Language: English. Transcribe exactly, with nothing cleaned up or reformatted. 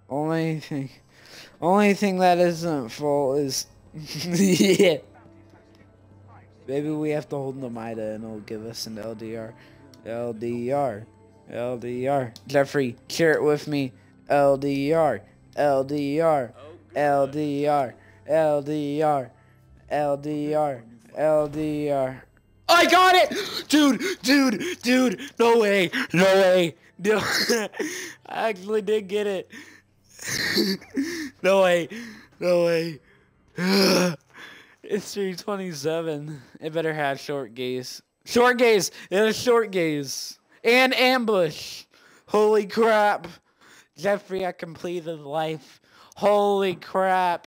Only thing, only thing that isn't full is, yeah. Maybe we have to hold the mida and it'll give us an L D R. L D R. L D R. Jeffrey, share it with me. L D R. L D R. L D R. L D R. L D R. L D R. I got it! Dude, dude, dude, no way, no way. No. I actually did get it. No way, no way. It's three twenty-seven. It better have short gaze. Short gaze! It has short gaze. And ambush. Holy crap. Jeffrey, I completed life. Holy crap.